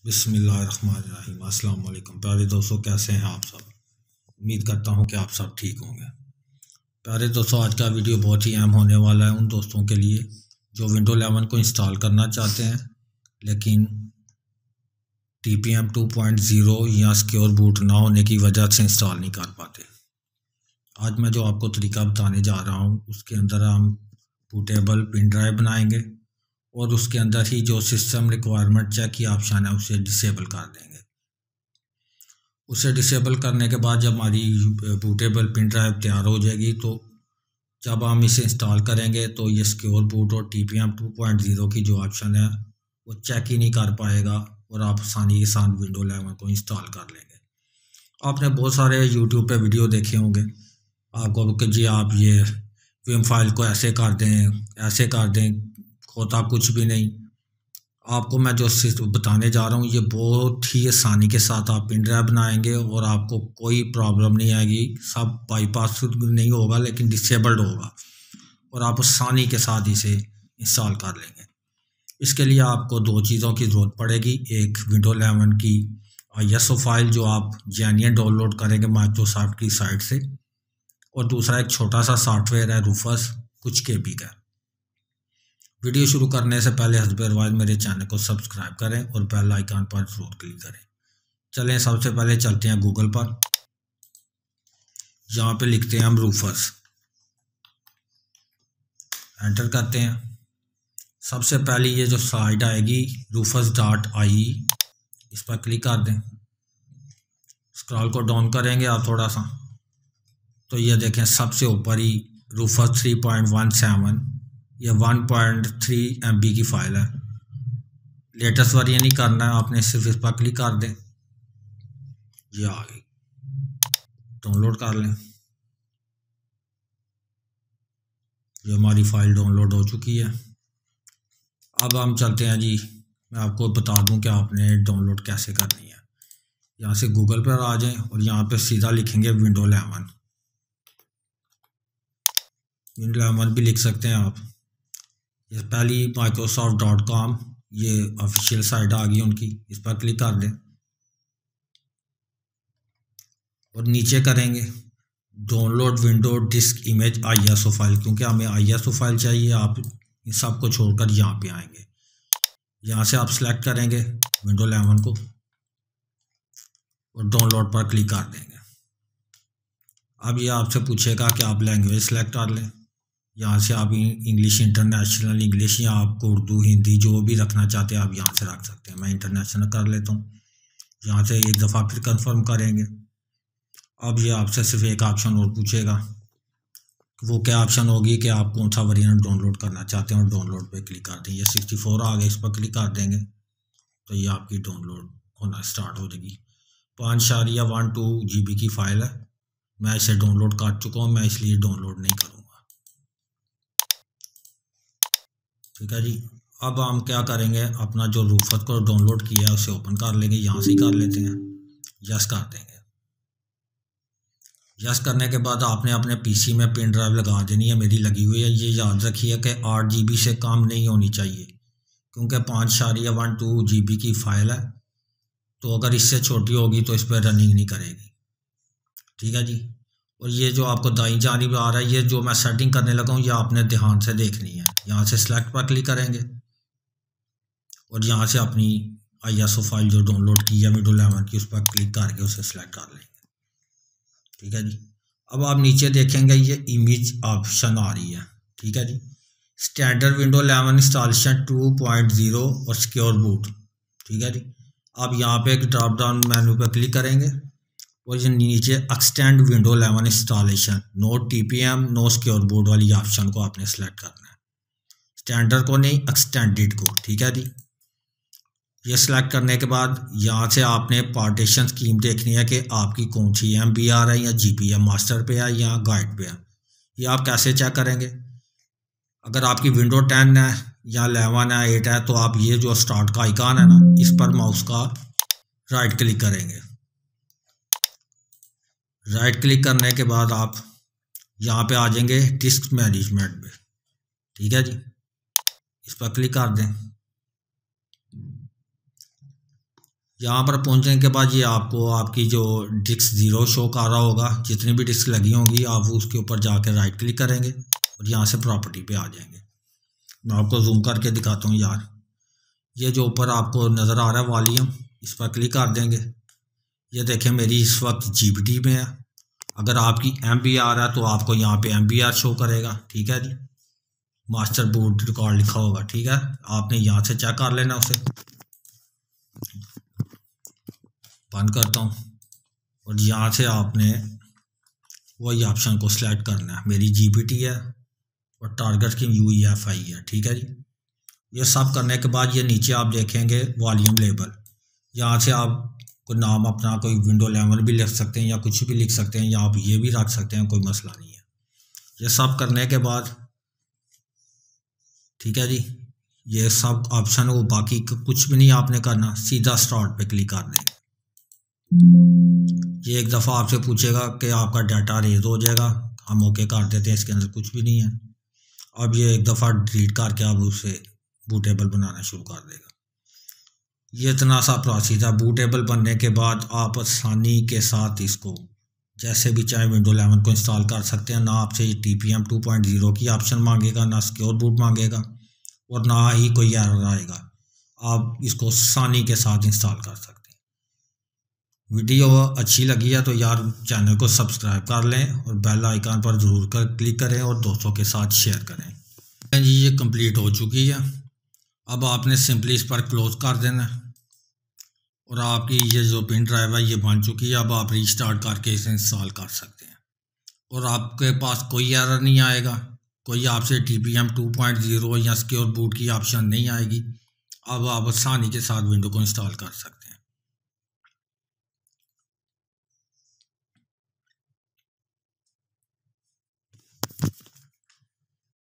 बिस्मिल्लाहिर्रहमानिर्रहीम। अस्सलाम वालेकुम प्यारे दोस्तों, कैसे हैं आप सब। उम्मीद करता हूं कि आप सब ठीक होंगे। प्यारे दोस्तों, आज का वीडियो बहुत ही अहम होने वाला है उन दोस्तों के लिए जो विंडो 11 को इंस्टॉल करना चाहते हैं लेकिन TPM 2.0 या सिक्योर बूट ना होने की वजह से इंस्टॉल नहीं कर पाते। आज मैं जो आपको तरीका बताने जा रहा हूं उसके अंदर हम बूटेबल पिन ड्राइव बनाएंगे और उसके अंदर ही जो सिस्टम रिक्वायरमेंट चेक की ऑप्शन है उसे डिसेबल कर देंगे। उसे डिसेबल करने के बाद जब हमारी बूटेबल पिन ड्राइव तैयार हो जाएगी तो जब हम इसे इंस्टॉल करेंगे तो ये सिक्योर बूट और TPM 2.0 की जो ऑप्शन है वो चेक ही नहीं कर पाएगा और आप आसानी के साथ विंडो 11 को इंस्टॉल कर लेंगे। आपने बहुत सारे यूट्यूब पे वीडियो देखे होंगे आपको कि जी आप ये विम फाइल को ऐसे कर दें, होता कुछ भी नहीं। आपको मैं जो बताने जा रहा हूँ ये बहुत ही आसानी के साथ आप पिन ड्राइव बनाएंगे और आपको कोई प्रॉब्लम नहीं आएगी। सब बाईपास नहीं होगा लेकिन डिसेबल्ड होगा और आप आसानी के साथ इसे इंस्टॉल कर लेंगे। इसके लिए आपको दो चीज़ों की ज़रूरत पड़ेगी। एक विंडो 11 की ISO फाइल जो आप जेन्युइन डाउनलोड करेंगे माइक्रोसॉफ्ट की साइट से, और दूसरा एक छोटा सा सॉफ्टवेयर है रूफस कुछ KB का। वीडियो शुरू करने से पहले हस्बे रिवाज मेरे चैनल को सब्सक्राइब करें और बेल आइकन पर जरूर क्लिक करें। चलें, सबसे पहले चलते हैं गूगल पर। यहाँ पे लिखते हैं हम रूफस, एंटर करते हैं। सबसे पहले ये जो साइट आएगी rufus.ie, इस पर क्लिक कर दें। स्क्रॉल को डाउन करेंगे आप थोड़ा सा तो ये देखें सबसे ऊपर ही रूफस 3.17, ये 1.3 MB की फाइल है। लेटेस्ट वर्जन नहीं करना है आपने, सिर्फ इस पर क्लिक कर दें, ये आ गई। डाउनलोड कर लें। ये हमारी फाइल डाउनलोड हो चुकी है। अब हम चलते हैं जी, मैं आपको बता दूं कि आपने डाउनलोड कैसे करनी है। यहाँ से गूगल पर आ जाएं और यहाँ पे सीधा लिखेंगे विंडो 11 भी लिख सकते हैं आप। ये पहली microsoft.com ये ऑफिशियल साइट आ गई उनकी, इस पर क्लिक कर दें और नीचे करेंगे download window disk image ISO file, क्योंकि हमें ISO फाइल चाहिए। आप इन सब को छोड़कर यहाँ पे आएंगे, यहाँ से आप सेलेक्ट करेंगे विंडो 11 को और डाउनलोड पर क्लिक कर देंगे। अब ये आपसे पूछेगा कि आप लैंग्वेज सेलेक्ट कर लें। यहाँ से आप इंग्लिश, इंटरनेशनल इंग्लिश, या आपको उर्दू, हिंदी जो भी रखना चाहते हैं आप यहाँ से रख सकते हैं। मैं इंटरनेशनल कर लेता हूँ। यहाँ से एक दफ़ा फिर कंफर्म करेंगे। अब ये आपसे सिर्फ एक ऑप्शन और पूछेगा, वो क्या ऑप्शन होगी कि आप कौन सा वेरिएंट डाउनलोड करना चाहते हैं और डाउनलोड पे क्लिक कर दें। ये 64 आ गया, इस पर क्लिक कर देंगे तो ये आपकी डाउनलोड होना स्टार्ट हो जाएगी। 5.12 GB की फाइल है। मैं इसे डाउनलोड कर चुका हूँ, मैं इसलिए डाउनलोड नहीं करूँगा। ठीक है जी। अब हम क्या करेंगे, अपना जो रूफस को डाउनलोड किया है उसे ओपन कर लेंगे। यहाँ से ही कर लेते हैं, यस कर देंगे। यस करने के बाद आपने अपने PC में पिन ड्राइव लगा देनी है। मेरी लगी हुई है। ये याद रखिए कि 8 GB से कम नहीं होनी चाहिए, क्योंकि 5.12 GB की फाइल है, तो अगर इससे छोटी होगी तो इस पर रनिंग नहीं करेगी। ठीक है जी। और ये जो आपको दाईं जानिब आ रहा है, ये जो मैं सेटिंग करने लगा हूँ, ये आपने ध्यान से देखनी है। यहाँ से सेलेक्ट पर क्लिक करेंगे और यहाँ से अपनी ISO फाइल जो डाउनलोड की है विंडो 11 की, उस पर क्लिक करके उसे सेलेक्ट कर लेंगे। ठीक है जी। अब आप नीचे देखेंगे ये इमेज ऑप्शन आ रही है। ठीक है जी। स्टैंडर्ड विंडो 11 इंस्टॉलेशन 2.0 और सिक्योर बूट। ठीक है जी। आप यहाँ पे एक ड्रॉप डाउन मेन्यू पर क्लिक करेंगे और ये नीचे extend window 11 installation, no TPM no secure boot वाली ऑप्शन को आपने सेलेक्ट करना है। स्टैंडर्ड को नहीं, एक्सटेंडेड को। ठीक है जी। ये सिलेक्ट करने के बाद यहाँ से आपने पार्टीशन स्कीम देखनी है कि आपकी कौन सी MBR है या GP है, मास्टर पे है या गाइड पे है। ये आप कैसे चेक करेंगे, अगर आपकी विंडो 10 है या 11 है, 8 है, तो आप ये जो स्टार्ट का आइकॉन है ना, इस पर माउस का राइट क्लिक करेंगे। राइट क्लिक करने के बाद आप यहाँ पे आ जाएंगे डिस्क मैनेजमेंट पे। ठीक है जी। इस पर क्लिक कर दें। यहाँ पर पहुँचने के बाद ये आपको आपकी जो डिस्क ज़ीरो शो कर रहा होगा, जितनी भी डिस्क लगी होंगी आप उसके ऊपर जाकर राइट क्लिक करेंगे और यहाँ से प्रॉपर्टी पे आ जाएंगे। मैं आपको जूम करके दिखाता हूँ यार। ये जो ऊपर आपको नज़र आ रहा है वॉल्यूम, इस पर क्लिक कर देंगे। ये देखें मेरी इस वक्त जीबीटी में है। अगर आपकी MBR है तो आपको यहाँ पे MBR शो करेगा, ठीक है जी। मास्टर बूट रिकॉर्ड लिखा होगा, ठीक है। आपने यहाँ से चेक कर लेना उसे। बंद करता हूँ और यहाँ से आपने वही ऑप्शन को सिलेक्ट करना है। मेरी जीबीटी है और टारगेट की UEFI है, ठीक है जी। ये सब करने के बाद ये नीचे आप देखेंगे वॉल्यूम लेबल। यहाँ से आप कोई नाम अपना कोई विंडो 11 भी लिख सकते हैं या कुछ भी लिख सकते हैं, या आप ये भी रख सकते हैं, कोई मसला नहीं है। ये सब करने के बाद ठीक है जी, ये सब ऑप्शन वो बाकी कुछ भी नहीं आपने करना, सीधा स्टार्ट पे क्लिक कर देंगे। ये एक दफ़ा आपसे पूछेगा कि आपका डाटा रेज हो जाएगा, हम ओके कर देते हैं, इसके अंदर कुछ भी नहीं है। अब ये एक दफ़ा डिलीट करके आप उसे बूटेबल बनाना शुरू कर देगा। ये इतना सा प्रोसेस है। बूटेबल बनने के बाद आप आसानी के साथ इसको जैसे भी चाहे विंडो 11 को इंस्टॉल कर सकते हैं। ना आपसे ये TPM 2.0 की ऑप्शन मांगेगा, ना सिक्योर बूट मांगेगा और ना ही कोई एरर आएगा। आप इसको आसानी के साथ इंस्टॉल कर सकते हैं। वीडियो अच्छी लगी है तो यार चैनल को सब्सक्राइब कर लें और बेल आइकन पर ज़रूर क्लिक करें और दोस्तों के साथ शेयर करें। जी ये कंप्लीट हो चुकी है। अब आपने सिंपली इस पर क्लोज कर देना है और आपकी ये जो पिन ड्राइव है ये बन चुकी है। अब आप रीस्टार्ट करके इसे इंस्टॉल कर सकते हैं और आपके पास कोई एरर नहीं आएगा, कोई आपसे TPM 2.0 या सिक्योर बूट की ऑप्शन नहीं आएगी। अब आप आसानी के साथ विंडो को इंस्टॉल कर सकते हैं।